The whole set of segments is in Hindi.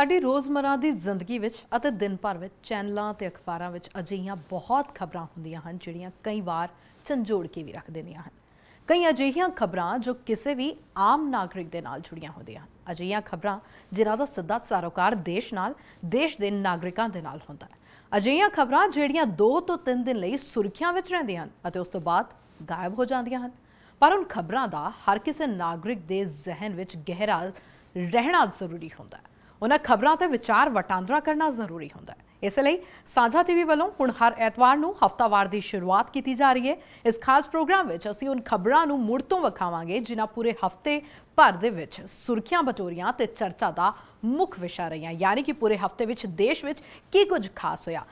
साडी रोज़मर्रा की जिंदगी विच अते दिन भर विच चैनलों ते अखबारों विच अजिहियां बहुत खबरां हुंदियां हन जिहड़ियां कई बार झंझोड़ के भी रख दिंदियां हन। कई अजिहियां खबरां जो किसी भी आम नागरिक दे नाल जुड़ियां हुंदियां हन। अजिहियां खबरां जिन्हां दा सीधा सरोकार देश नाल, देश दे नागरिकां दे नाल हुंदा है। अजिहियां खबरां जिहड़ियां 2 तो 3 दिन लई सुर्खियां विच रहिंदियां हन अते उस तो बाद गायब हो जांदियां हन। पर उन खबरां दा हर किसी नागरिक दे जहन विच गहरा रहना जरूरी हुंदा है। उन्हां खबरां ते विचार वटांदरा करना जरूरी हुंदा है। इसलिए साझा टीवी वालों हुण हर एतवार नूं हफ्तावार की शुरुआत की जा रही है। इस खास प्रोग्राम विच असीं उन खबरां नूं मुड़ तों विखावांगे जिन्हां पूरे हफ्ते भर दे विच सुर्खियां बटोरियां ते चर्चा दा मुख विशा रहियां, यानी कि पूरे हफ्ते विच देश विच की कुछ खास होया।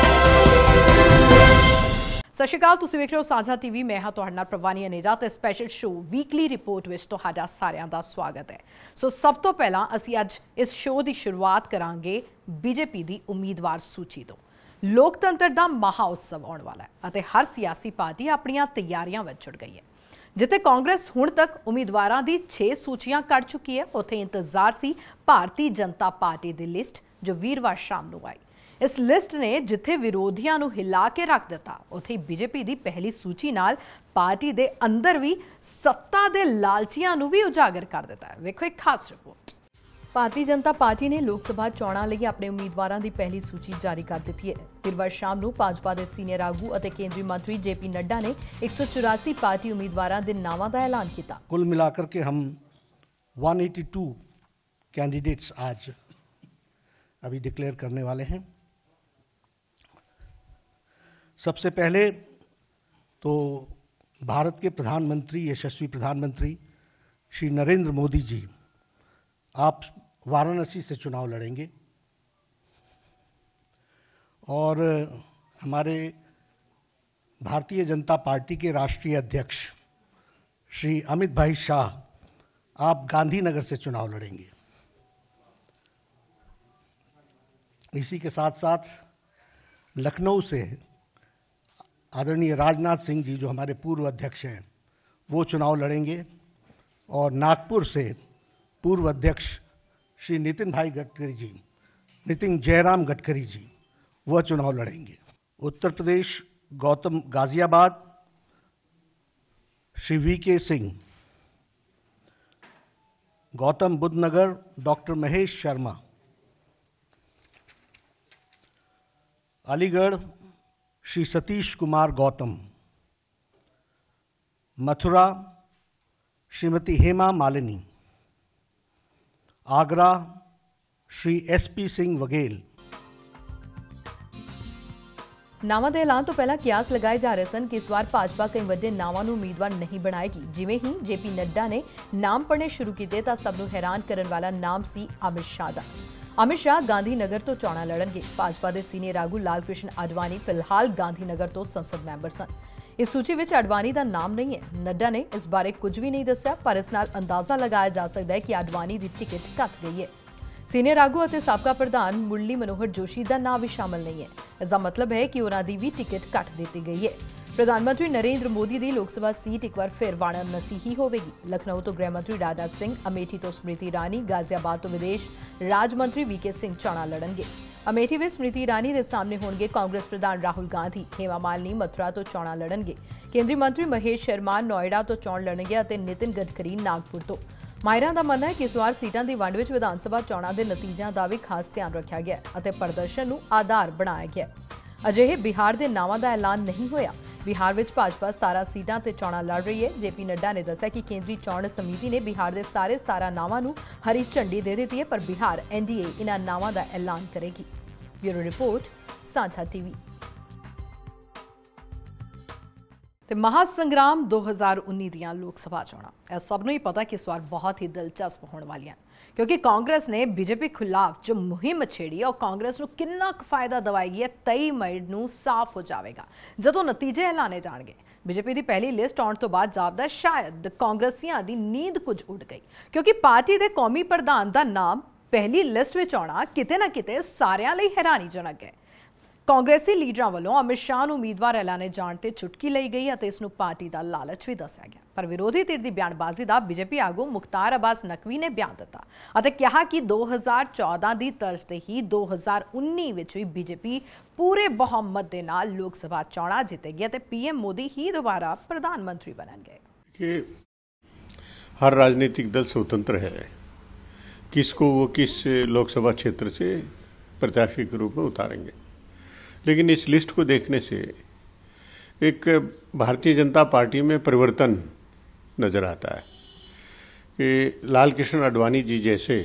सत श्री अकाल, तुसीं वेख रहे हो साझा टीवी। मैं हाँ तुहाडे नाल प्रवानी अनेजा ते स्पैशल शो वीकली रिपोर्ट विच तुहाडा सारिआं दा स्वागत है। सो सब तो पहलां असीं अज इस शो की शुरुआत करांगे बीजेपी की उम्मीदवार सूची तो। लोकतंत्र का महाउत्सव आने वाला है अते हर सियासी पार्टी अपनियां तैयारियां विच जुट गई है। जिथे कांग्रेस हुण तक उम्मीदवारां दी 6 सूचियां कढ़ चुकी है, उत्थे इंतजार सी भारतीय जनता पार्टी की लिस्ट जो वीरवार शाम नूं आई। इस लिस्ट ने जिथे विरोधियों को हिला के रख दिता, उत्थे बीजेपी की पहली सूची नाल पार्टी दे अंदर भी सत्ता दे लालचियां को भी उजागर कर दिता है। वेखो एक खास रिपोर्ट। भारतीय जनता पार्टी ने लोक सभा चोणां लई अपने उम्मीदवारों की पहली सूची जारी कर दी है। वीरवार शाम को भाजपा के सीनियर आगू और केंद्रीय मंत्री जेपी नड्डा ने 184 पार्टी उम्मीदवारों के नामों का ऐलान किया। कुल मिलाकर के हम 182 कैंडिडेट्स आज अभी डिक्लेयर करने वाले हैं। सबसे पहले तो भारत के प्रधानमंत्री, यशस्वी प्रधानमंत्री श्री नरेंद्र मोदी जी, आप वाराणसी से चुनाव लड़ेंगे और हमारे भारतीय जनता पार्टी के राष्ट्रीय अध्यक्ष श्री अमित भाई शाह, आप गांधीनगर से चुनाव लड़ेंगे। इसी के साथ साथ लखनऊ से आदरणीय राजनाथ सिंह जी, जो हमारे पूर्व अध्यक्ष हैं, वो चुनाव लड़ेंगे और नागपुर से पूर्व अध्यक्ष श्री नितिन भाई गडकरी जी, नितिन जयराम गडकरी जी, वह चुनाव लड़ेंगे। Uttar Pradesh Ghaziabad Shri VK Singh, Gautam Buddh Nagar doctor Mahesh Sharma, Aligarh Shri Satish Kumar Gautam, Mathura Shrimati Hema Malini, Agra Shri SP Singh Baghel. नामां दे ऐलान तो पहला कियास लगाए जा रहे सन कि इस बार भाजपा कई वड्डे नामां नूं उम्मीदवार नहीं बनाएगी। जिवें ही जेपी नड्डा ने नाम पढ़ने शुरू किए तां सब नूं हैरान करन वाला नाम सी अमित शाह दा। अमित शाह गांधीनगर तो चोणां लड़नगे। भाजपा के सीनियर आगू लाल कृष्ण आडवाणी फिलहाल गांधीनगर तो संसद मैंबर सन। इस सूची में आडवाणी का नाम नहीं है। नड्डा ने इस बारे कुछ भी नहीं दस्या, पर इस नाल अंदाजा लगाया जा सकता है कि आडवाणी की टिकट कट गई है। सीनियर आगू और साबका प्रधान मुरली मनोहर जोशी का नाम भी शामिल नहीं है। इसका मतलब है कि उन्होंने भी टिकट कट दी गई है। प्रधानमंत्री नरेंद्र मोदी की लोकसभा सीट एक बार फिर वाराणसी ही होगी। लखनऊ तो गृह मंत्री राजनाथ सिंह, अमेठी तो स्मृति ईरानी, गाजियाबाद तो विदेश राज मंत्री वीके सिंह चोणां लड़नगे। अमेठी में स्मृति ईरानी के सामने होंगे कांग्रेस प्रधान राहुल गांधी। हेमा मालिनी मथुरा तो चोणां लड़नगे। केंद्रीय मंत्री महेश शर्मा नोएडा तो चोण लड़नगे और नितिन गडकरी नागपुर तो। माहिरां दा मनना है कि इस बार सीटां दी वंड विच विधान सभा चोणां दे नतीजों का भी खास ध्यान रखा गया और प्रदर्शन नूं आधार बनाया गया। अजिहे बिहार के नावां का ऐलान नहीं होया। बिहार में भाजपा 17 सीटां ते चोणां लड़ रही है। जेपी नड्डा ने दस्सिया कि केंद्रीय चोण समिति ने बिहार के सारे 17 नावां नूं हरी झंडी दे दी है, पर बिहार एनडीए इन्हां नावां का ऐलान करेगी। ब्यूरो रिपोर्ट, साझा टीवी। ते महासंग्राम 2019 दियां लोक सभा चोणां, यह सबनों ही पता कि इस बार बहुत ही दिलचस्प होने वाली हैं, क्योंकि कांग्रेस ने बीजेपी खिलाफ जो मुहिम छेड़ी और कांग्रेस को कितना फायदा दवाएगी है 23 मई को साफ हो जाएगा जदों नतीजे ऐलाने जाएंगे। बीजेपी की पहली लिस्ट आने तो बाद जापदा शायद कांग्रेसियों की नींद कुछ उड़ गई, क्योंकि पार्टी के कौमी प्रधान का नाम पहली लिस्ट में आना किते ना किते सारियां लई हैरानीजनक है। ਕਾਂਗਰਸੀ ਲੀਡਰਾਂ ਵੱਲੋਂ ਅਮਿਤ ਸ਼ਾਹ ਨੂੰ ਉਮੀਦਵਾਰ ਐਲਾਨੇ ਜਾਣ ਤੇ ਚੁਟਕੀ ਲਈ ਗਈ ਅਤੇ ਇਸ ਨੂੰ ਪਾਰਟੀ ਦਾ ਲਾਲਚ ਵੀ ਦੱਸਿਆ ਗਿਆ। ਪਰ ਵਿਰੋਧੀ ਧਿਰ ਦੀ ਬਿਆਨਬਾਜ਼ੀ ਦਾ ਬੀਜੇਪੀ ਆਗੂ ਮੁਖਤਾਰ ਅਬਾਸ ਨਕਵੀ ਨੇ ਬਿਆਨ ਦਿੱਤਾ ਅਤੇ ਕਿਹਾ ਕਿ 2014 ਦੀ ਤਰਜ਼ ਤੇ ਹੀ 2019 ਵਿੱਚ ਵੀ ਬੀਜੇਪੀ ਪੂਰੇ ਬਹੁਮਤ ਦੇ ਨਾਲ ਲੋਕ ਸਭਾ ਚੋਣਾਂ ਜਿੱਤੇਗੀ ਅਤੇ ਪੀਐਮ ਮੋਦੀ ਹੀ दोबारा प्रधानमंत्री बनेंगे। कि हर राजनीतिक दल स्वतंत्र है किसको वो किस लोकसभा क्षेत्र से प्रत्याशी के रूप में उतारेंगे, लेकिन इस लिस्ट को देखने से एक भारतीय जनता पार्टी में परिवर्तन नजर आता है कि लाल कृष्ण आडवाणी जी जैसे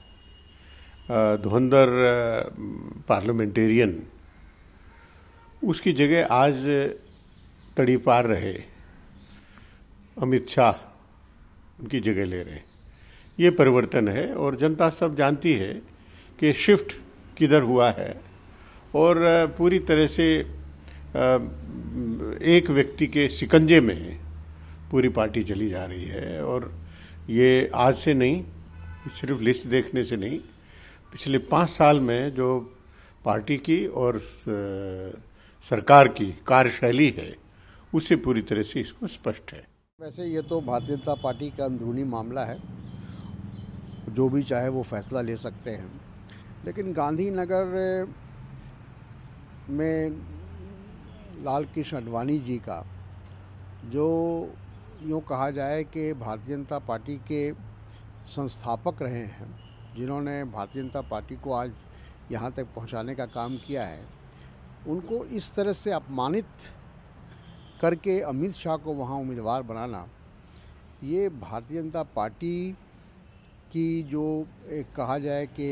धुरंधर पार्लियामेंटेरियन उसकी जगह आज तड़ी पार रहे अमित शाह उनकी जगह ले रहे। ये परिवर्तन है और जनता सब जानती है कि शिफ्ट किधर हुआ है और पूरी तरह से एक व्यक्ति के शिकंजे में पूरी पार्टी चली जा रही है। और ये आज से नहीं, सिर्फ लिस्ट देखने से नहीं, पिछले 5 साल में जो पार्टी की और सरकार की कार्यशैली है उससे पूरी तरह से इसको स्पष्ट है। वैसे ये तो भारतीय जनता पार्टी का अंदरूनी मामला है, जो भी चाहे वो फैसला ले सकते हैं, लेकिन गांधीनगर में लाल कृष्ण आडवाणी जी का जो यूँ कहा जाए कि भारतीय जनता पार्टी के संस्थापक रहे हैं, जिन्होंने भारतीय जनता पार्टी को आज यहाँ तक पहुँचाने का काम किया है, उनको इस तरह से अपमानित करके अमित शाह को वहाँ उम्मीदवार बनाना, ये भारतीय जनता पार्टी की जो एक कहा जाए कि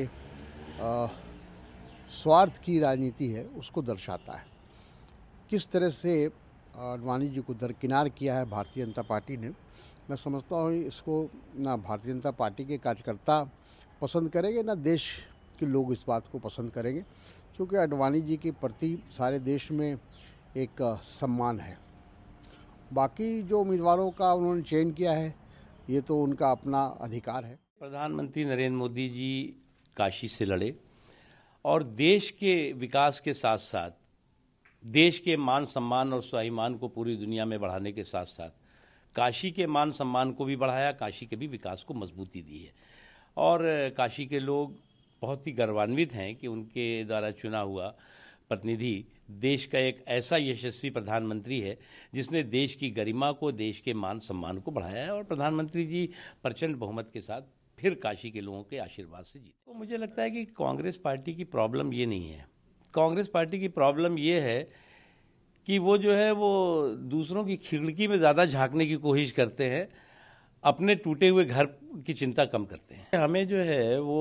स्वार्थ की राजनीति है उसको दर्शाता है। किस तरह से आडवाणी जी को दरकिनार किया है भारतीय जनता पार्टी ने, मैं समझता हूँ इसको ना भारतीय जनता पार्टी के कार्यकर्ता पसंद करेंगे ना देश के लोग इस बात को पसंद करेंगे, क्योंकि आडवाणी जी के प्रति सारे देश में एक सम्मान है। बाकी जो उम्मीदवारों का उन्होंने चयन किया है ये तो उनका अपना अधिकार है। प्रधानमंत्री नरेंद्र मोदी जी काशी से लड़े और देश के विकास के साथ साथ देश के मान सम्मान और स्वाभिमान को पूरी दुनिया में बढ़ाने के साथ साथ काशी के मान सम्मान को भी बढ़ाया, काशी के भी विकास को मजबूती दी है। और काशी के लोग बहुत ही गौरवान्वित हैं कि उनके द्वारा चुना हुआ प्रतिनिधि देश का एक ऐसा यशस्वी प्रधानमंत्री है जिसने देश की गरिमा को, देश के मान सम्मान को बढ़ाया है। और प्रधानमंत्री जी प्रचंड बहुमत के साथ फिर काशी के लोगों के आशीर्वाद से जीते। तो मुझे लगता है कि कांग्रेस पार्टी की प्रॉब्लम ये नहीं है। कांग्रेस पार्टी की प्रॉब्लम ये है कि वो जो है वो दूसरों की खिड़की में ज़्यादा झांकने की कोशिश करते हैं, अपने टूटे हुए घर की चिंता कम करते हैं। हमें जो है वो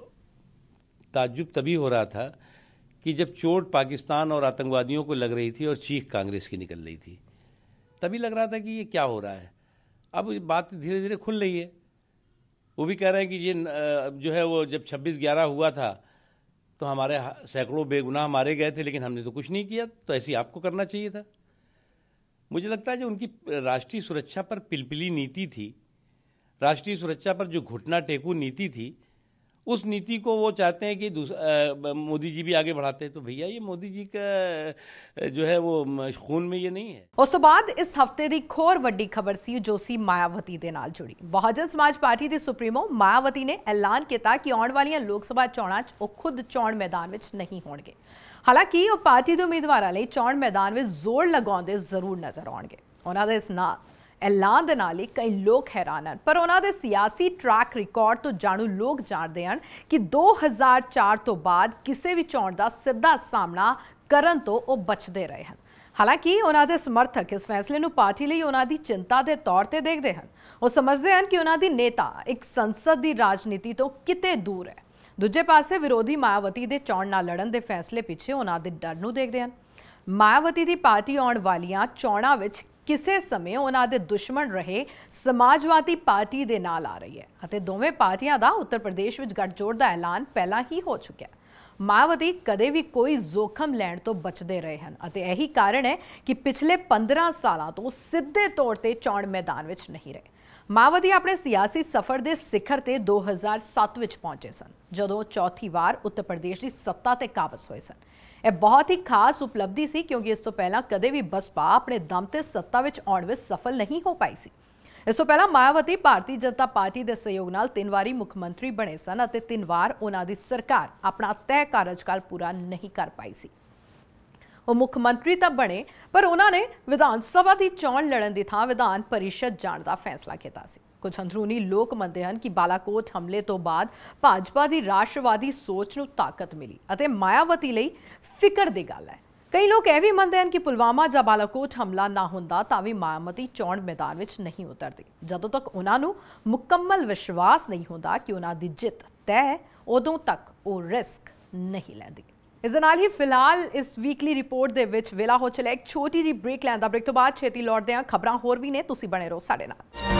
ताज्जुब तभी हो रहा था कि जब चोट पाकिस्तान और आतंकवादियों को लग रही थी और चीख कांग्रेस की निकल रही थी, तभी लग रहा था कि ये क्या हो रहा है। अब बात धीरे धीरे खुल रही है। वो भी कह रहे हैं कि ये जो है वो जब 26/11 हुआ था तो हमारे सैकड़ों बेगुनाह मारे गए थे, लेकिन हमने तो कुछ नहीं किया, तो ऐसे ही आपको करना चाहिए था। मुझे लगता है जो उनकी राष्ट्रीय सुरक्षा पर पिलपिली नीति थी, राष्ट्रीय सुरक्षा पर जो घुटना टेकू नीति थी, उस नीति को वो चाहते हैं कि मोदी जी भी आगे बढ़ाते हैं। तो भैया ये मोदी जी का जो है वो खून में ये नहीं है। ਉਸ ਤੋਂ ਬਾਅਦ ਇਸ ਹਫਤੇ ਦੀ ਇੱਕ ਹੋਰ ਵੱਡੀ ਖਬਰ ਸੀ ਜੋ ਸੀ ਮਾਇਆਵਤੀ ਦੇ ਨਾਲ ਜੁੜੀ। ਬਹੁਜਨ ਸਮਾਜ ਪਾਰਟੀ ਦੇ ਸੁਪਰੀਮੋ ਮਾਇਆਵਤੀ ਨੇ ਐਲਾਨ ਕੀਤਾ ਕਿ ਆਉਣ ਵਾਲੀਆਂ ਲੋਕ ਸਭਾ ਚੋਣਾਂ 'ਚ ਉਹ ਖੁਦ ਚੋਣ ਮੈਦਾਨ ਵਿੱਚ ਨਹੀਂ ਹੋਣਗੇ। ਹਾਲਾਂਕਿ ਉਹ ਪਾਰਟੀ ਦੇ ਉਮੀਦਵਾਰਾਂ ਲਈ ਚੋਣ ਮੈਦਾਨ ਵਿੱਚ ਜ਼ੋਰ ਲਗਾਉਂਦੇ ਜ਼ਰੂਰ ਨਜ਼ਰ ਆਉਣਗੇ। ਉਹਨਾਂ ਦੇ ਇਸ ਨਾਲ ਐਲਾਨ ਦੇ ਨਾਲ ਹੀ ਕਈ ਲੋਕ ਹੈਰਾਨ ਹਨ, ਪਰ ਉਹਨਾਂ ਦੇ ਸਿਆਸੀ ਟਰੈਕ ਰਿਕਾਰਡ ਤੋਂ ਜਾਣੂ ਲੋਕ ਜਾਣਦੇ ਹਨ ਕਿ 2004 ਤੋਂ ਬਾਅਦ ਕਿਸੇ ਵੀ ਚੋਣ ਦਾ ਸਿੱਧਾ ਸਾਹਮਣਾ ਕਰਨ ਤੋਂ ਉਹ ਬਚਦੇ ਰਹੇ ਹਨ। ਹਾਲਾਂਕਿ ਉਹਨਾਂ ਦੇ ਸਮਰਥਕ ਇਸ ਫੈਸਲੇ ਨੂੰ ਪਾਰਟੀ ਲਈ ਉਹਨਾਂ ਦੀ ਚਿੰਤਾ ਦੇ ਤੌਰ ਤੇ ਦੇਖਦੇ ਹਨ। ਉਹ ਸਮਝਦੇ ਹਨ ਕਿ ਉਹਨਾਂ ਦੀ ਨੇਤਾ ਇੱਕ ਸੰਸਦ ਦੀ ਰਾਜਨੀਤੀ ਤੋਂ ਕਿਤੇ ਦੂਰ ਹੈ। ਦੂਜੇ ਪਾਸੇ ਵਿਰੋਧੀ ਮਾਇਆਵਤੀ ਦੇ ਚੋਣ ਨਾ ਲੜਨ ਦੇ ਫੈਸਲੇ ਪਿੱਛੇ ਉਹਨਾਂ ਦੇ ਡਰ ਨੂੰ ਦੇਖਦੇ ਹਨ। ਮਾਇਆਵਤੀ ਦੀ ਪਾਰਟੀ ਆਉਣ ਵਾਲੀਆਂ ਚੋਣਾਂ ਵਿੱਚ ਕਿਸੇ ਸਮੇਂ ਉਹਨਾਂ ਦੇ ਦੁਸ਼ਮਣ ਰਹੇ ਸਮਾਜਵਾਦੀ ਪਾਰਟੀ ਦੇ ਨਾਲ ਆ ਰਹੀ ਹੈ ਅਤੇ ਦੋਵੇਂ ਪਾਰਟੀਆਂ ਦਾ ਉੱਤਰ ਪ੍ਰਦੇਸ਼ ਵਿੱਚ ਗੱਠਜੋੜ ਦਾ ਐਲਾਨ ਪਹਿਲਾਂ ਹੀ ਹੋ ਚੁੱਕਿਆ ਹੈ। ਮਾਇਆਵਤੀ ਕਦੇ ਵੀ ਕੋਈ ਜ਼ੋਖਮ ਲੈਣ ਤੋਂ ਬਚਦੇ ਰਹੇ ਹਨ ਅਤੇ ਇਹੀ ਕਾਰਨ ਹੈ ਕਿ ਪਿਛਲੇ 15 ਸਾਲਾਂ ਤੋਂ ਸਿੱਧੇ ਤੌਰ ਤੇ ਚੋਣ ਮੈਦਾਨ ਵਿੱਚ ਨਹੀਂ ਰਹੇ। ਮਾਇਆਵਤੀ ਆਪਣੇ ਸਿਆਸੀ ਸਫ਼ਰ ਦੇ ਸਿਖਰ ਤੇ 2007 ਵਿੱਚ ਪਹੁੰਚੇ ਸਨ, ਜਦੋਂ ਚੌਥੀ ਵਾਰ ਉੱਤਰ ਪ੍ਰਦੇਸ਼ ਦੀ ਸੱਤਾ ਤੇ ਕਾਬਜ਼ ਹੋਏ ਸਨ। ਇਹ ਬਹੁਤ ਹੀ ਖਾਸ ਉਪਲਬਧੀ ਸੀ ਕਿਉਂਕਿ ਇਸ ਤੋਂ ਪਹਿਲਾਂ ਕਦੇ ਵੀ ਬਸਪਾ ਆਪਣੇ ਦਮ ਤੇ ਸੱਤਾ ਵਿੱਚ ਆਉਣ ਵਿੱਚ ਸਫਲ ਨਹੀਂ ਹੋ ਪਾਈ ਸੀ। ਇਸ ਤੋਂ ਪਹਿਲਾਂ ਮਾਇਆਵਤੀ ਭਾਰਤੀ ਜਨਤਾ ਪਾਰਟੀ ਦੇ ਸਹਿਯੋਗ ਨਾਲ 3 ਵਾਰੀ ਮੁੱਖ ਮੰਤਰੀ ਬਣੇ ਸਨ ਅਤੇ 3 ਵਾਰ ਉਹਨਾਂ ਦੀ ਸਰਕਾਰ ਆਪਣਾ ਤੈਅ ਕਾਰਜਕਾਲ ਪੂਰਾ ਨਹੀਂ ਕਰ ਪਾਈ ਸੀ। ਉਹ ਮੁੱਖ ਮੰਤਰੀ ਤਾਂ ਬਣੇ ਪਰ ਉਹਨਾਂ ਨੇ ਵਿਧਾਨ ਸਭਾ ਦੀ ਚੋਣ ਲੜਨ ਦੀ ਥਾਂ ਵਿਧਾਨ ਪਰਿਸ਼ਦ ਜਾਣ ਦਾ ਫੈਸਲਾ ਕੀਤਾ ਸੀ। ਕੁਝ ਅੰਦਰੂਨੀ ਲੋਕ ਮੰਨਦੇ ਹਨ ਕਿ ਬਾਲਾਕੋਟ ਹਮਲੇ ਤੋਂ ਬਾਅਦ ਭਾਜਪਾ ਦੀ ਰਾਸ਼ਟਰਵਾਦੀ ਸੋਚ ਨੂੰ ਤਾਕਤ ਮਿਲੀ ਅਤੇ ਮਾਇਆਵਤੀ ਲਈ ਫਿਕਰ ਦੀ ਗੱਲ ਹੈ। ਕਈ ਲੋਕ ਇਹ ਵੀ ਮੰਨਦੇ ਹਨ ਕਿ ਪੁਲਵਾਮਾ ਜਾਂ ਬਾਲਾਕੋਟ ਹਮਲਾ ਨਾ ਹੁੰਦਾ ਤਾਂ ਵੀ ਮਾਇਆਵਤੀ ਚੋਣ ਮੈਦਾਨ ਵਿੱਚ ਨਹੀਂ ਉਤਰਦੀ। ਜਦੋਂ ਤੱਕ ਉਹਨਾਂ ਨੂੰ ਮੁਕੰਮਲ ਵਿਸ਼ਵਾਸ ਨਹੀਂ ਹੁੰਦਾ ਕਿ ਉਹਨਾਂ ਦੀ ਜਿੱਤ ਤੈਅ ਹੈ, ਉਦੋਂ ਤੱਕ ਉਹ ਰਿਸਕ ਨਹੀਂ ਲੈਂਦੀ। ਇਸ ਦੇ ਨਾਲ ਹੀ ਫਿਲਹਾਲ ਇਸ ਵੀਕਲੀ ਰਿਪੋਰਟ ਦੇ ਵਿੱਚ ਵੇਲਾ ਹੋ ਚਲਿਆ ਇੱਕ ਛੋਟੀ ਜਿਹੀ ਬ੍ਰੇਕ ਲੈਣ ਦਾ। ਬ੍ਰੇਕ ਤੋਂ ਬਾਅਦ ਛੇਤੀ ਲੌਟਦੇ ਹਾਂ। ਖਬਰਾਂ ਹੋਰ ਵੀ ਨੇ, ਤੁਸੀਂ ਬਣੇ ਰਹੋ ਸਾਡੇ ਨਾਲ।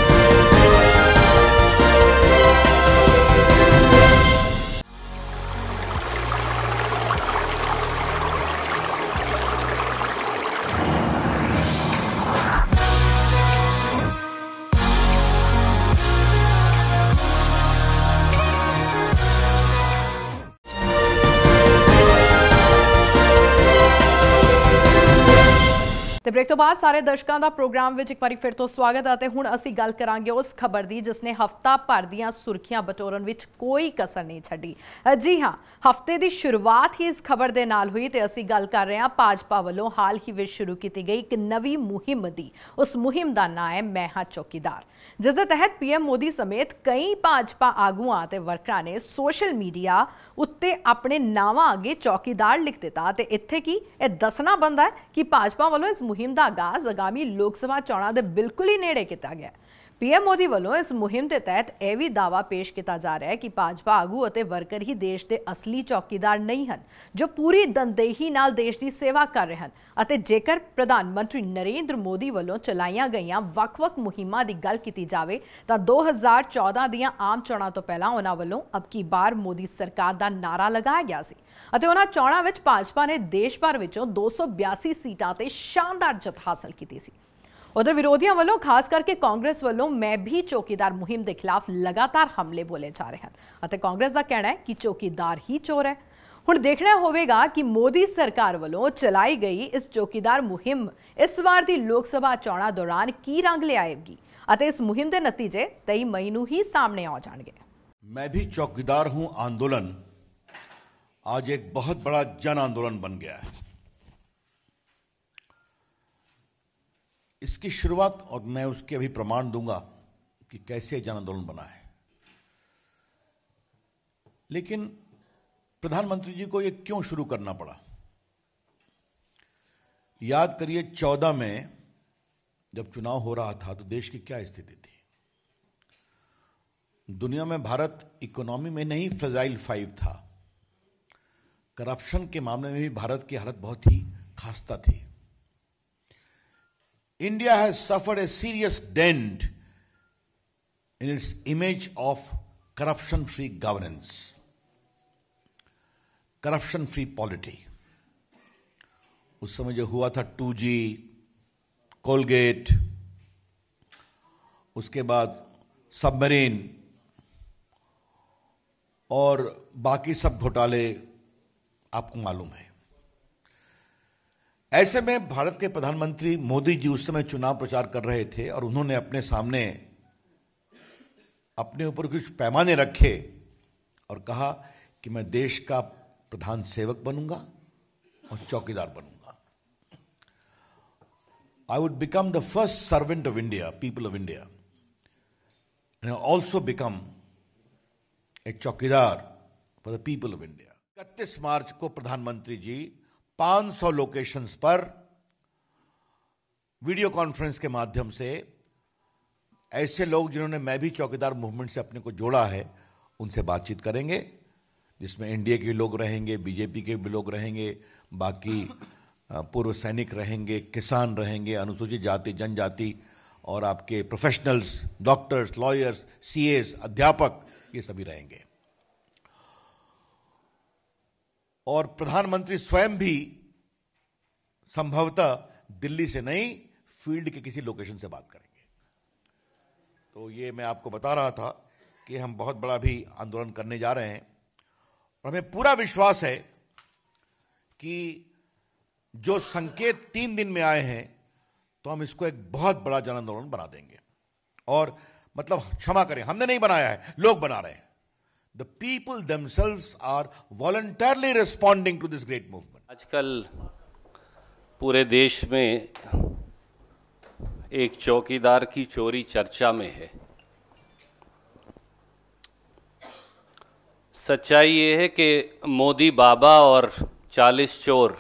ਤੇ ਬ੍ਰੇਕ ਤੋਂ ਬਾਅਦ ਸਾਰੇ ਦਰਸ਼ਕਾਂ ਦਾ ਪ੍ਰੋਗਰਾਮ ਵਿੱਚ ਇੱਕ ਵਾਰੀ ਫਿਰ ਤੋਂ ਸਵਾਗਤ ਹੈ ਤੇ ਹੁਣ ਅਸੀਂ ਗੱਲ ਕਰਾਂਗੇ ਉਸ ਖਬਰ ਦੀ ਜਿਸ ਨੇ ਹਫਤਾ ਭਰ ਦੀਆਂ ਸੁਰਖੀਆਂ ਬਟੋਰਨ ਵਿੱਚ ਕੋਈ ਕਸਰ ਨਹੀਂ ਛੱਡੀ। ਜੀ ਹਾਂ, ਹਫਤੇ ਦੀ ਸ਼ੁਰੂਆਤ ਹੀ ਇਸ ਖਬਰ ਦੇ ਨਾਲ ਹੋਈ ਤੇ ਅਸੀਂ ਗੱਲ ਕਰ ਰਹੇ ਹਾਂ ਭਾਜਪਾ ਵੱਲੋਂ ਹਾਲ ਹੀ ਵਿੱਚ ਸ਼ੁਰੂ ਕੀਤੀ ਗਈ ਇੱਕ ਨਵੀਂ ਮੁਹਿੰਮ ਦੀ। ਉਸ ਮੁਹਿੰਮ ਦਾ ਨਾਂ ਹੈ ਮੈਂ ਹਾਂ ਚੌਕੀਦਾਰ, ਜਿਸ ਦੇ ਤਹਿਤ ਪੀਐਮ ਮੋਦੀ ਸਮੇਤ ਕਈ ਭਾਜਪਾ ਆਗੂਆਂ ਤੇ ਵਰਕਰਾਂ ਨੇ ਸੋਸ਼ਲ ਮੀਡੀਆ ਉੱਤੇ ਆਪਣੇ ਨਾਵਾਂ ਅੱਗੇ ਚੌਕੀਦਾਰ ਲਿਖ ਦਿੱਤਾ ਤੇ ਇੱਥੇ ਕੀ ਇਹ ਦੱਸਣਾ ਬਣਦਾ ਹੈ ਕਿ ਭਾਜਪਾ ਵੱਲੋਂ ਇਸ ਮੁਹਿੰਮ ਦਾ ਆਗਾਜ਼ ਆਗਾਮੀ ਲੋਕ ਸਭਾ ਚੋਣਾਂ ਦੇ ਬਿਲਕੁਲ ਹੀ ਨੇੜੇ ਕੀਤਾ ਗਿਆ। ਪੀਐਮ ਮੋਦੀ ਵੱਲੋਂ ਇਸ ਮੁਹਿੰਮ ਦੇ ਤਹਿਤ ਇਹ ਵੀ ਦਾਅਵਾ ਪੇਸ਼ ਕੀਤਾ ਜਾ ਰਿਹਾ ਹੈ ਕਿ ਭਾਜਪਾ ਆਗੂ ਅਤੇ ਵਰਕਰ ਹੀ ਦੇਸ਼ ਦੇ ਅਸਲੀ ਚੌਕੀਦਾਰ ਨਹੀਂ ਹਨ, ਜੋ ਪੂਰੀ ਦੰਦੇਹੀ ਨਾਲ ਦੇਸ਼ ਦੀ ਸੇਵਾ ਕਰ ਰਹੇ ਹਨ। ਅਤੇ ਜੇਕਰ ਪ੍ਰਧਾਨ ਮੰਤਰੀ ਨਰਿੰਦਰ ਮੋਦੀ ਵੱਲੋਂ ਚਲਾਈਆਂ ਗਈਆਂ ਵੱਖ-ਵੱਖ ਮੁਹਿੰਮਾਂ ਦੀ ਗੱਲ ਕੀਤੀ ਜਾਵੇ ਤਾਂ 2014 ਦੀਆਂ ਆਮ ਚੋਣਾਂ ਤੋਂ ਪਹਿਲਾਂ ਉਹਨਾਂ ਵੱਲੋਂ ਅਬ ਕੀ ਬਾਰ ਮੋਦੀ ਸਰਕਾਰ ਦਾ ਨਾਰਾ ਲਗਾਇਆ ਗਿਆ ਸੀ ਅਤੇ ਉਹਨਾਂ ਚੋਣਾਂ ਵਿੱਚ ਭਾਜਪਾ ਨੇ ਦੇਸ਼ ਭਰ ਵਿੱਚੋਂ 282 ਸੀਟਾਂ ਤੇ ਸ਼ਾਨਦਾਰ ਜਿੱਤ ਹਾਸਲ ਕੀਤੀ ਸੀ। उधर विरोधियों वालों खास करके कांग्रेस वालों मैं भी चौकीदार मुहिम के खिलाफ लगातार हमले बोले जा रहे हैं। कांग्रेस का कहना है कि चौकीदार ही चोर है। हुण देखना होगा कि मोदी सरकार वालों चलाई गई इस चौकीदार मुहिम इस बार दी लोक सभा चोणां दौरान की रंग ले आएगी और इस मुहिम के नतीजे 23 मई नूं ही सामने आ जाएंगे। मैं भी चौकीदार हूं आंदोलन आज एक बहुत बड़ा जन आंदोलन बन गया है। इसकी शुरुआत और मैं उसके अभी प्रमाण दूंगा कि कैसे जन आंदोलन बना है। लेकिन प्रधानमंत्री जी को यह क्यों शुरू करना पड़ा? याद करिए 14 में जब चुनाव हो रहा था तो देश की क्या स्थिति थी। दुनिया में भारत इकोनॉमी में नहीं फ्रजाइल 5 था, करप्शन के मामले में भी भारत की हालत बहुत ही खास्ता थी। India has suffered a serious dent in its image of corruption-free governance, corruption-free polity. उस समय जो हुआ था 2G, कोलगेट, उसके बाद सबमरीन और बाकी सब घोटाले आपको मालूम है। ऐसे में भारत के प्रधानमंत्री मोदी जी उस समय चुनाव प्रचार कर रहे थे और उन्होंने अपने सामने अपने ऊपर कुछ पैमाने रखे और कहा कि मैं देश का प्रधान सेवक बनूंगा और चौकीदार बनूंगा। I would become the first servant of India, people of India, and also become a चौकीदार for the people of India। 31 मार्च को प्रधानमंत्री जी 500 लोकेशंस पर वीडियो कॉन्फ्रेंस के माध्यम से ऐसे लोग जिन्होंने मैं भी चौकीदार मूवमेंट से अपने को जोड़ा है उनसे बातचीत करेंगे, जिसमें एनडीए के लोग रहेंगे, बीजेपी के भी लोग रहेंगे, बाकी पूर्व सैनिक रहेंगे, किसान रहेंगे, अनुसूचित जाति जनजाति और आपके प्रोफेशनल्स, डॉक्टर्स, लॉयर्स, सीएस, अध्यापक, ये सभी रहेंगे। और प्रधानमंत्री स्वयं भी संभवतः दिल्ली से नहीं, फील्ड के किसी लोकेशन से बात करेंगे। तो ये मैं आपको बता रहा था कि हम बहुत बड़ा भी आंदोलन करने जा रहे हैं और हमें पूरा विश्वास है कि जो संकेत 3 दिन में आए हैं तो हम इसको एक बहुत बड़ा जन आंदोलन बना देंगे। और मतलब क्षमा करें, हमने नहीं बनाया है, लोग बना रहे हैं। The people themselves are voluntarily responding to this great movement. आजकल पूरे देश में एक चौकीदार की चोरी चर्चा में है। सच्चाई ये है कि मोदी बाबा और 40 चोर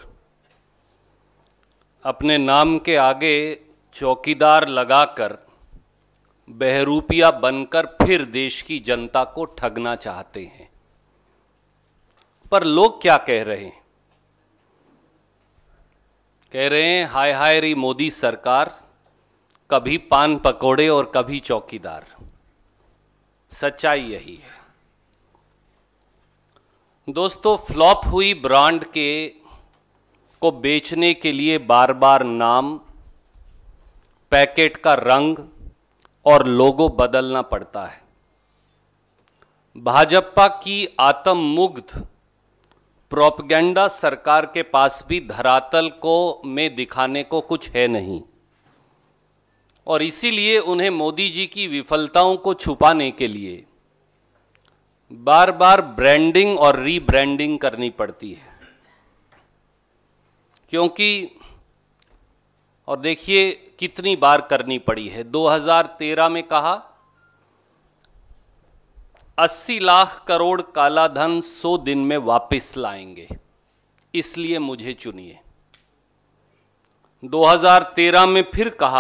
अपने नाम के आगे चौकीदार लगाकर बहरूपिया बनकर फिर देश की जनता को ठगना चाहते हैं। पर लोग क्या कह रहे हैं? कह रहे हैं हाय हाय री मोदी सरकार, कभी पान पकोड़े और कभी चौकीदार। सच्चाई यही है दोस्तों। फ्लॉप हुई ब्रांड को बेचने के लिए बार बार नाम, पैकेट का रंग और लोगो बदलना पड़ता है। भाजपा की आत्ममुग्ध प्रोपेगेंडा सरकार के पास भी धरातल में दिखाने को कुछ है नहीं, और इसीलिए उन्हें मोदी जी की विफलताओं को छुपाने के लिए बार बार ब्रांडिंग और रीब्रांडिंग करनी पड़ती है। क्योंकि, और देखिए कितनी बार करनी पड़ी है। 2013 में कहा 80 लाख करोड़ काला धन 100 दिन में वापस लाएंगे, इसलिए मुझे चुनिए। 2013 में फिर कहा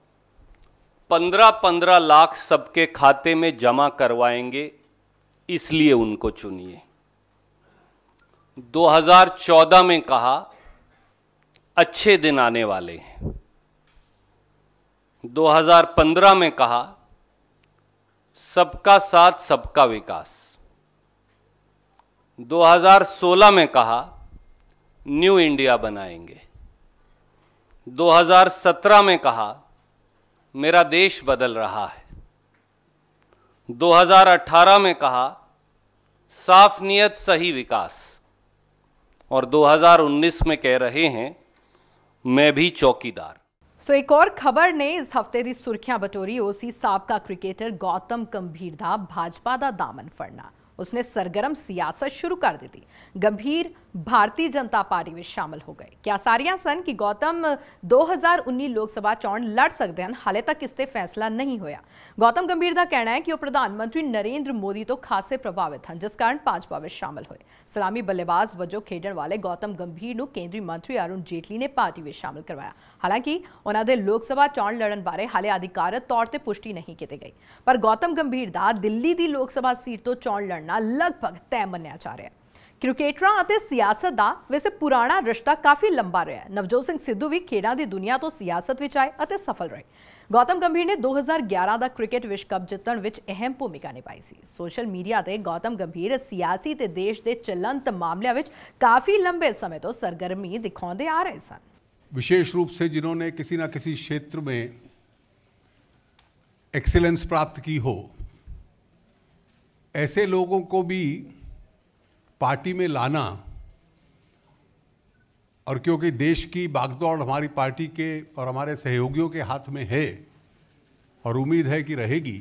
15-15 लाख सबके खाते में जमा करवाएंगे, इसलिए उनको चुनिए। 2014 में कहा अच्छे दिन आने वाले हैं। 2015 में कहा सबका साथ सबका विकास। 2016 में कहा न्यू इंडिया बनाएंगे। 2017 में कहा मेरा देश बदल रहा है। 2018 में कहा साफ नियत सही विकास, और 2019 में कह रहे हैं मैं भी चौकीदार। एक और खबर ने इस हफ्ते दी सुर्खियां बटोरी। ओसी साबका क्रिकेटर गौतम गंभीर दा भाजपा दा दामन फड़ना। उसने सरगर्म सियासत शुरू कर दी थी। गंभीर भारतीय जनता पार्टी में शामिल हो गए। क्या सारियां सन कि गौतम 2019 लोक सभा चोण लड़ सकते हैं, हाले तक इस ते फैसला नहीं होया। गौतम गंभीर का कहना है कि वह प्रधानमंत्री नरेंद्र मोदी तो खासे प्रभावित हैं, जिस कारण भाजपा में शामिल हुए। सलामी बल्लेबाज वजों खेडण वाले गौतम गंभीर ਨੂੰ केंद्रीय मंत्री अरुण जेटली ने पार्टी में शामिल करवाया। हालांकि उन्होंने लोक सभा चोण लड़न बारे हाले अधिकारत तौर पर पुष्टि नहीं की गई, पर गौतम गंभीर का दिल्ली की लोक सभा सीट तो चोण लड़ना लगभग तय मन्निया जा रहा है। क्रिकेटरां ਅਤੇ सियासत ਦਾ वैसे पुराना रिश्ता काफ़ी लंबा रहा है। नवजोत सिंह सिद्धू भी खेडਾਂ ਦੀ दुनिया तो सियासत ਵਿੱਚ आए ਅਤੇ सफल रहे। गौतम गंभीर ने 2011 का क्रिकेट विश्व कप जितण ਵਿੱਚ अहम भूमिका निभाई सी। सोशल मीडिया ਤੇ गौतम गंभीर सियासी ਤੇ देश के चलंत मामलों ਵਿੱਚ काफ़ी लंबे समय तो सरगर्मी दिखाते आ रहे सन। विशेष रूप से जिन्होंने किसी न किसी क्षेत्र में एक्सीलेंस प्राप्त की हो, ऐसे लोगों को भी पार्टी में लाना, और क्योंकि देश की बागडोर हमारी पार्टी के और हमारे सहयोगियों के हाथ में है और उम्मीद है कि रहेगी,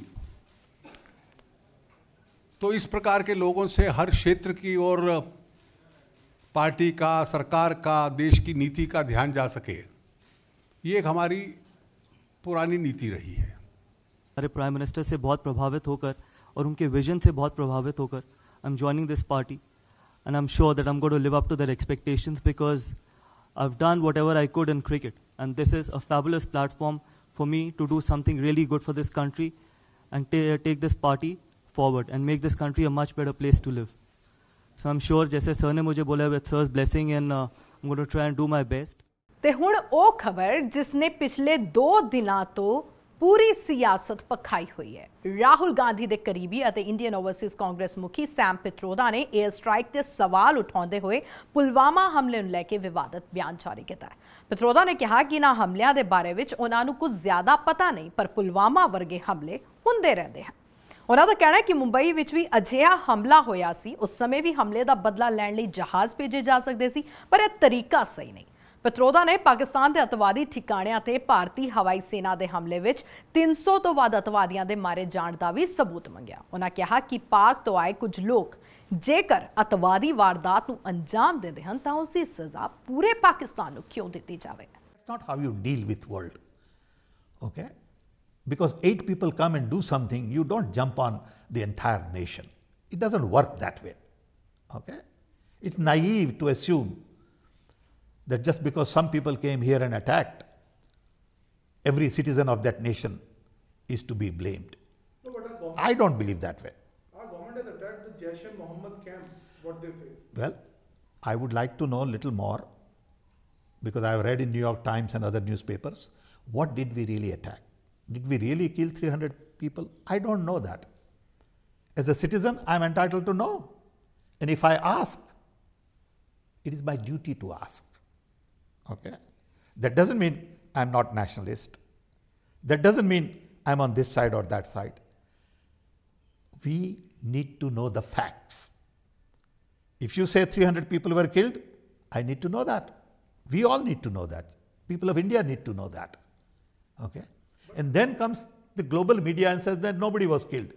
तो इस प्रकार के लोगों से हर क्षेत्र की और पार्टी का, सरकार का, देश की नीति का ध्यान जा सके, ये एक हमारी पुरानी नीति रही है। हमारे प्राइम मिनिस्टर से बहुत प्रभावित होकर और उनके विजन से बहुत प्रभावित होकर I am joining this party, and I'm sure that I'm going to live up to their expectations because I've done whatever I could in cricket, and this is a fabulous platform for me to do something really good for this country and take this party forward and make this country a much better place to live. So I'm sure, जैसे सर ने मुझे बोला, with sir's blessing, and I'm going to try and do my best. ते हुण ओ खबर जिसने पिछले 2 दिनां तो पूरी सियासत पखाई हुई है। राहुल गांधी के करीबी और इंडियन ओवरसीज कांग्रेस मुखी सैम पित्रोदा ने एयर स्ट्राइक के सवाल उठाते हुए पुलवामा हमले ਨੂੰ ਲੈ ਕੇ विवादित बयान जारी किया। पित्रोदा ने कहा कि इन्हां हमलियां दे बारे विच उन्हां नूं कुछ ज्यादा पता नहीं, पर पुलवामा वर्गे हमले हुंदे रहंदे हैं। उन्हां दा कहना है कि मुंबई विच भी अजिहा हमला होया सी, उस समय भी हमले का बदला लैण लई जहाज भेजे जा सकते सी, पर यह तरीका सही नहीं। पित्रोदा ने पाकिस्तान के अतवादी ठिकाणियां ते भारतीय हवाई सेना के हमले विच 300 तो वध अतवादियों के मारे जाण का भी सबूत मंगिया। उन्होंने कहा कि पाक तो आए कुछ लोग जेकर अतवादी वारदात नूं अंजाम देंदे हन तां उसकी सज़ा पूरे पाकिस्तान नूं क्यों दित्ती जावे? It's not how you deal with world, okay? Because 8 people come and do something, you don't jump on the entire nation. It doesn't work that way, okay? It's naive to assume that just because some people came here and attacked, every citizen of that nation is to be blamed. No, I don't believe that way. Our government has attacked the Jaish-e-Mohammed camp. What they say? Well, I would like to know a little more, because I have read in New York Times and other newspapers, what did we really attack? Did we really kill 300 people? I don't know that. As a citizen, I am entitled to know. And if I ask, it is my duty to ask. Okay? That doesn't mean I'm not nationalist. That doesn't mean I'm on this side or that side. We need to know the facts. If you say 300 people were killed, I need to know that. We all need to know that. People of India need to know that. Okay? And then comes the global media and says that nobody was killed.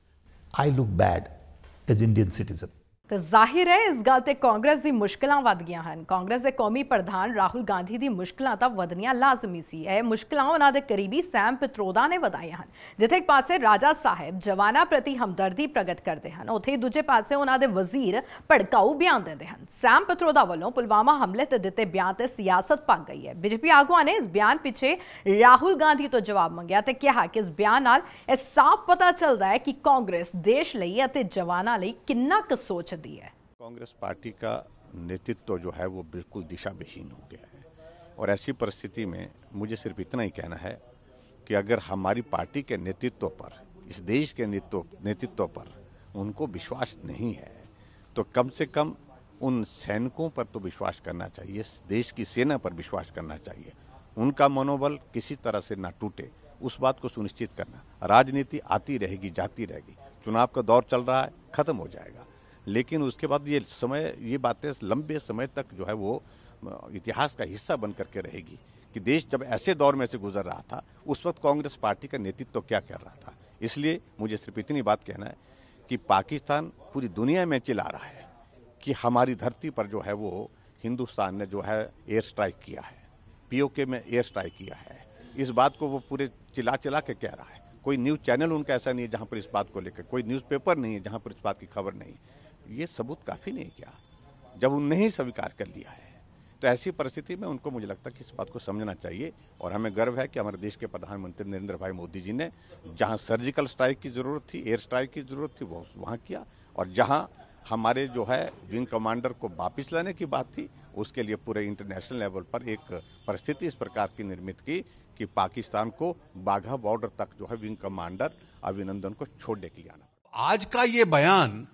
I look bad as Indian citizen. तो जाहिर है इस गल ते कांग्रेस दी मुश्किलां वध गईयां हन। कांग्रेस के कौमी प्रधान राहुल गांधी दी मुश्किलां तां वधनियां लाजमी सी। यह मुश्किलां उन्हां दे करीबी सैम पित्रोदा ने वधाईयां हन। जिथे एक पासे राजा साहिब जवाना प्रति हमदर्दी प्रगट करते हैं, उत्थे ही दूजे पासे उन्हां दे वजीर भड़काऊ बयान देंदे हन। सैम पित्रोदा वालों पुलवामा हमले ते दिते बयान ते सियासत पक गई है। बीजेपी आगुआं ने इस बयान पिछे राहुल गांधी तो जवाब मंगिया ते कहा कि इस बयान नाल इह साफ पता चलदा है कि कांग्रेस देश लई अते जवानां लई किन्ना क सोच दी है। कांग्रेस पार्टी का नेतृत्व जो है वो बिल्कुल दिशा विहीन हो गया है, और ऐसी परिस्थिति में मुझे सिर्फ इतना ही कहना है कि अगर हमारी पार्टी के नेतृत्व पर, इस देश के नेतृत्व पर उनको विश्वास नहीं है, तो कम से कम उन सैनिकों पर तो विश्वास करना चाहिए, देश की सेना पर विश्वास करना चाहिए। उनका मनोबल किसी तरह से ना टूटे, उस बात को सुनिश्चित करना। राजनीति आती रहेगी, जाती रहेगी, चुनाव का दौर चल रहा है, खत्म हो जाएगा, लेकिन उसके बाद ये बातें लंबे समय तक जो है वो इतिहास का हिस्सा बन करके रहेगी कि देश जब ऐसे दौर में से गुजर रहा था, उस वक्त कांग्रेस पार्टी का नेतृत्व क्या कर रहा था। इसलिए मुझे सिर्फ इतनी बात कहना है कि पाकिस्तान पूरी दुनिया में चिल्ला रहा है कि हमारी धरती पर जो है वो हिंदुस्तान ने जो है एयर स्ट्राइक किया है, पीओके में एयर स्ट्राइक किया है। इस बात को वो पूरे चिल्ला के कह रहा है। कोई न्यूज़ चैनल उनका ऐसा नहीं है जहाँ पर इस बात को लेकर, कोई न्यूज़पेपर नहीं है जहाँ पर इस बात की खबर नहीं। ये सबूत काफ़ी नहीं क्या जब उनने ही स्वीकार कर लिया है। तो ऐसी परिस्थिति में उनको मुझे लगता है कि इस बात को समझना चाहिए, और हमें गर्व है कि हमारे देश के प्रधानमंत्री नरेंद्र भाई मोदी जी ने जहां सर्जिकल स्ट्राइक की ज़रूरत थी, एयर स्ट्राइक की ज़रूरत थी, वो वहाँ किया, और जहां हमारे जो है विंग कमांडर को वापस लाने की बात थी, उसके लिए पूरे इंटरनेशनल लेवल पर एक परिस्थिति इस प्रकार की निर्मित की कि पाकिस्तान को बाघा बॉर्डर तक जो है विंग कमांडर अभिनंदन को छोड़ने के लिए आना। आज का ये बयान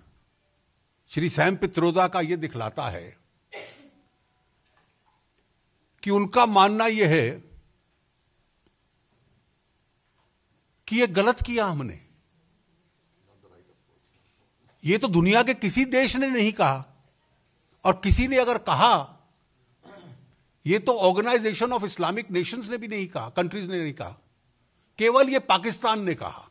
श्री सैम पित्रोदा का ये दिखलाता है कि उनका मानना यह है कि ये गलत किया हमने। ये तो दुनिया के किसी देश ने नहीं कहा, और किसी ने अगर कहा, ये तो ऑर्गेनाइजेशन ऑफ इस्लामिक नेशंस ने भी नहीं कहा, कंट्रीज ने नहीं कहा, केवल ये पाकिस्तान ने कहा।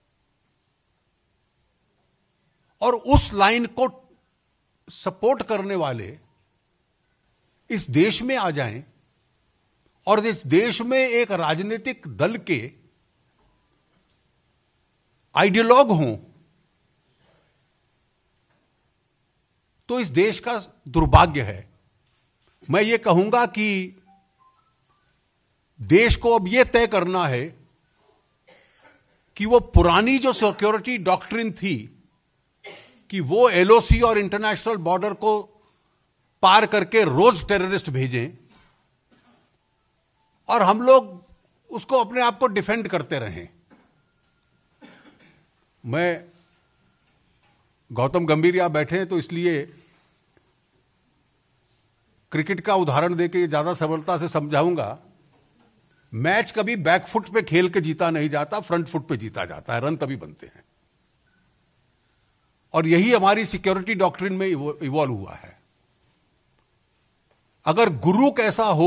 और उस लाइन को सपोर्ट करने वाले इस देश में आ जाएं और इस देश में एक राजनीतिक दल के आइडियोलॉग हों, तो इस देश का दुर्भाग्य है। मैं ये कहूंगा कि देश को अब यह तय करना है कि वो पुरानी जो सिक्योरिटी डॉक्ट्रिन थी कि वो एलओसी और इंटरनेशनल बॉर्डर को पार करके रोज टेररिस्ट भेजें, और हम लोग उसको अपने आप को डिफेंड करते रहें। मैं गौतम गंभीर यहां बैठे हैं तो इसलिए क्रिकेट का उदाहरण देके ज्यादा सरलता से समझाऊंगा। मैच कभी बैकफुट पे खेल के जीता नहीं जाता, फ्रंट फुट पे जीता जाता है, रन तभी बनते हैं। और यही हमारी सिक्योरिटी डॉक्ट्रिन में इवॉल्व हुआ है। अगर गुरु कैसा हो,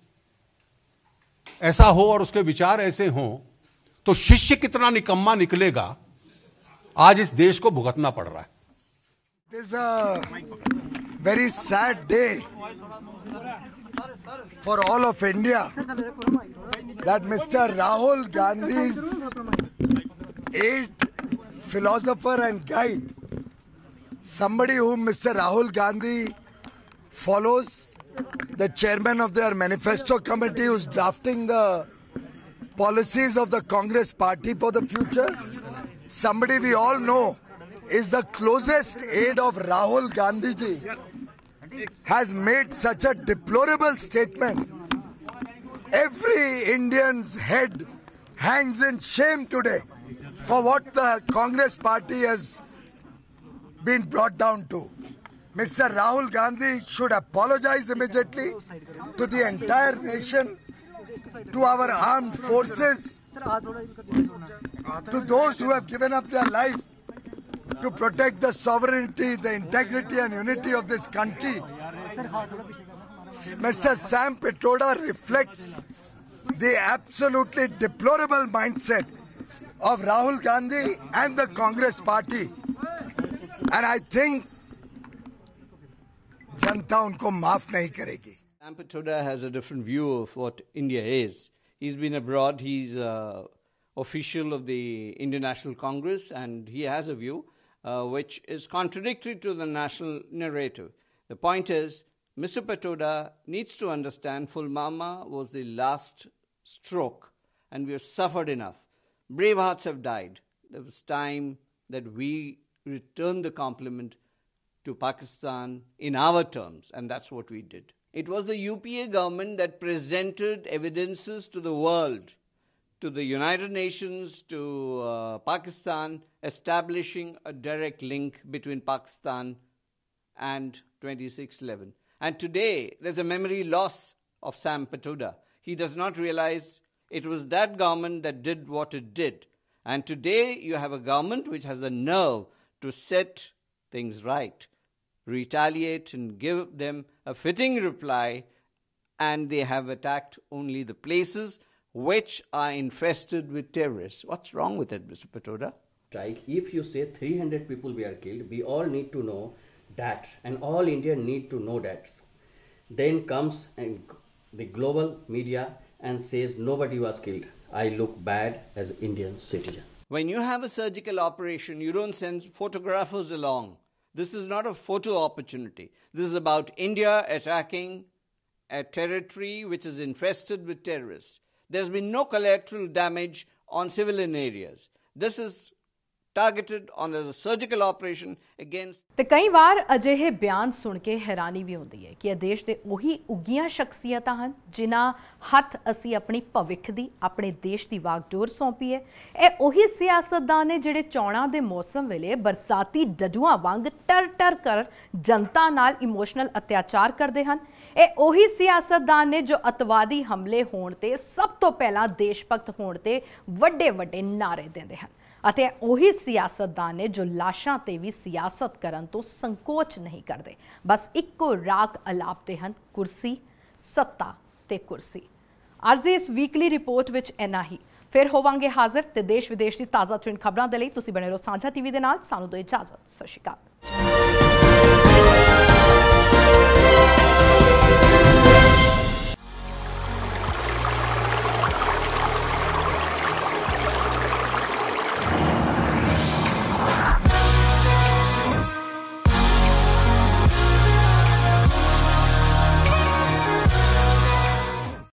ऐसा हो और उसके विचार ऐसे हों, तो शिष्य कितना निकम्मा निकलेगा, आज इस देश को भुगतना पड़ रहा है। It is a very sad day for all of India that Mr. Rahul Gandhi's aide, philosopher and guide, somebody whom Mr. Rahul Gandhi follows, the chairman of their manifesto committee who's drafting the policies of the Congress party for the future, somebody we all know is the closest aide of Rahul Gandhi ji, has made such a deplorable statement. Every Indian's head hangs in shame today for what the Congress party has been brought down to. Mr. Rahul Gandhi should apologize immediately to the entire nation, to our armed forces, to those who have given up their life to protect the sovereignty, the integrity and unity of this country. Mr. Sam Pitroda reflects the absolutely deplorable mindset of Rahul Gandhi and the Congress party. And I think जनता उनको माफ नहीं करेगी. Sam Pitroda has a different view of what India is. He's been abroad, he's official of the Indian National Congress, and he has a view which is contradictory to the national narrative. The point is, Mr. Pitroda needs to understand Pulwama was the last stroke, and we have suffered enough. Brave hearts have died. There was time that we return the compliment to Pakistan in our terms, and that's what we did. It was the UPA government that presented evidences to the world, to the United Nations, to Pakistan, establishing a direct link between Pakistan and 2611. And today, there's a memory loss of Sam Pitroda. He does not realize it was that government that did what it did. And today, you have a government which has the nerve to set things right, retaliate and give them a fitting reply, and they have attacked only the places which are infested with terrorists. What's wrong with it, Mr. Pitroda? If you say 300 people were killed, we all need to know that, and all India need to know that. Then comes and the global media and says nobody was killed. I look bad as an Indian citizen. When you have a surgical operation, you don't send photographers along. This is not a photo opportunity. This is about India attacking a territory which is infested with terrorists. There's been no collateral damage on civilian areas. This is targeted on as a surgical operation against. ਤੇ ਕਈ ਵਾਰ ਅਜਿਹੇ ਬਿਆਨ ਸੁਣ ਕੇ ਹੈਰਾਨੀ ਵੀ ਹੁੰਦੀ ਹੈ ਕਿ ਇਹ ਦੇਸ਼ ਦੇ ਉਹੀ ਉੱਗੀਆਂ ਸ਼ਖਸੀਅਤਾਂ ਹਨ ਜਿਨ੍ਹਾਂ ਹੱਥ ਅਸੀਂ ਆਪਣੀ ਭਵਿੱਖ ਦੀ, ਆਪਣੇ ਦੇਸ਼ ਦੀ ਵਾਗਡੋਰ ਸੌਂਪੀ ਹੈ। ਇਹ ਉਹੀ ਸਿਆਸਤਦਾਨ ਨੇ ਜਿਹੜੇ ਚੋਣਾਂ ਦੇ ਮੌਸਮ ਵੇਲੇ ਬਰਸਾਤੀ ਡੱਡੂਆਂ ਵਾਂਗ ਟਰ ਕਰ ਜਨਤਾ ਨਾਲ ਇਮੋਸ਼ਨਲ ਅਤਿਆਚਾਰ ਕਰਦੇ ਹਨ। ਇਹ ਉਹੀ ਸਿਆਸਤਦਾਨ ਨੇ ਜੋ ਅਤਵਾਦੀ ਹਮਲੇ ਹੋਣ ਤੇ ਸਭ ਤੋਂ ਪਹਿਲਾਂ ਦੇਸ਼ ਭਗਤ ਹੋਣ ਤੇ ਵੱਡੇ ਨਾਅਰੇ ਦਿੰਦੇ ਹਨ। ਅਤੇ ਉਹੀ ਸਿਆਸਤਦਾਨ ਨੇ ਜੋ ਲਾਸ਼ਾਂ ਤੇ ਵੀ ਸਿਆਸਤ ਕਰਨ ਤੋਂ ਸੰਕੋਚ ਨਹੀਂ ਕਰਦੇ, ਬਸ ਇੱਕੋ ਰਾਗ ਅਲਾਪਦੇ ਹਨ, ਕੁਰਸੀ, ਸੱਤਾ ਤੇ ਕੁਰਸੀ। ਅੱਜ ਦੀ ਇਸ ਵੀਕਲੀ ਰਿਪੋਰਟ ਵਿੱਚ ਇੰਨਾ ਹੀ। ਫਿਰ ਹੋਵਾਂਗੇ ਹਾਜ਼ਰ ਤੇ ਦੇਸ਼ ਵਿਦੇਸ਼ ਦੀ ਤਾਜ਼ਾ ਤਰੀਨ ਖਬਰਾਂ ਦੇ ਲਈ ਤੁਸੀਂ ਬਣੇ ਰਹੋ ਸਾਂਝਾ ਟੀਵੀ ਦੇ ਨਾਲ। ਸਾਨੂੰ ਦਿਓ ਇਜਾਜ਼ਤ। ਸਤਿ ਸ਼੍ਰੀ ਅਕਾਲ।